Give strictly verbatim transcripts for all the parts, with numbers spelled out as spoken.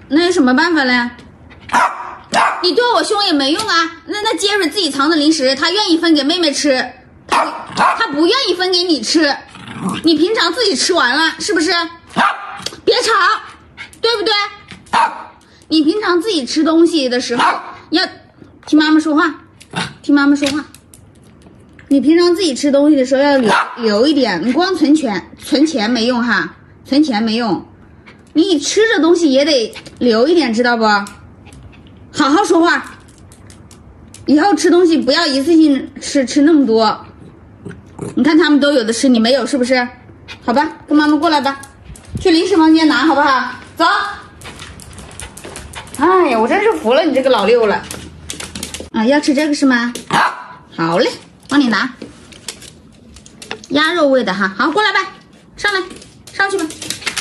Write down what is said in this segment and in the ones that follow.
那有什么办法嘞？你对我凶也没用啊。那那杰瑞自己藏的零食，他愿意分给妹妹吃，他他不愿意分给你吃。你平常自己吃完了是不是？别吵，对不对？你平常自己吃东西的时候要听妈妈说话，听妈妈说话。你平常自己吃东西的时候要留留一点，你光存钱存钱没用哈，存钱没用，你吃的东西也得留一点，知道不？好好说话，以后吃东西不要一次性吃吃那么多。你看他们都有的吃，你没有是不是？好吧，跟妈妈过来吧，去零食房间拿好不好？走。哎呀，我真是服了你这个老六了。啊，要吃这个是吗？好嘞，帮你拿。鸭肉味的哈，好，过来吧，上来，上去吧。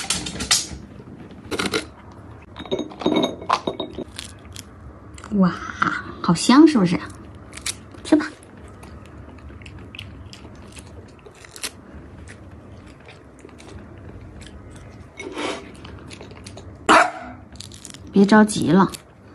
哇，好香是不是？吃吧。别着急了。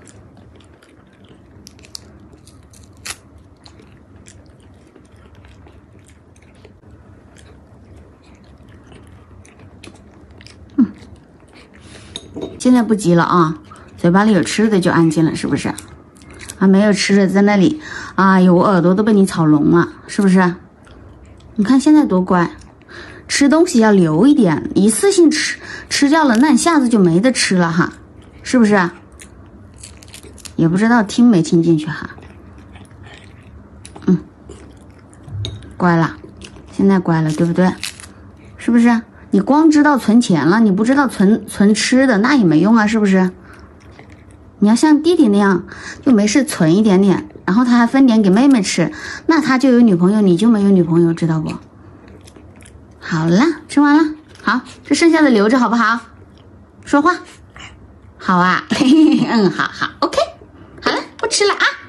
嗯，现在不急了啊，嘴巴里有吃的就安静了，是不是？啊，没有吃的在那里，哎呦，我耳朵都被你吵聋了，是不是？你看现在多乖，吃东西要留一点，一次性吃吃掉了，那你下次就没得吃了哈。是不是？也不知道听没听进去哈。嗯，乖了，现在乖了，对不对？是不是？你光知道存钱了，你不知道存存吃的，那也没用啊，是不是？你要像弟弟那样，就没事存一点点，然后他还分点给妹妹吃，那他就有女朋友，你就没有女朋友，知道不？好了，吃完了，好，这剩下的留着好不好？说话。好啊，嘿嘿，嗯，好好 ，OK， 好了，不吃了啊。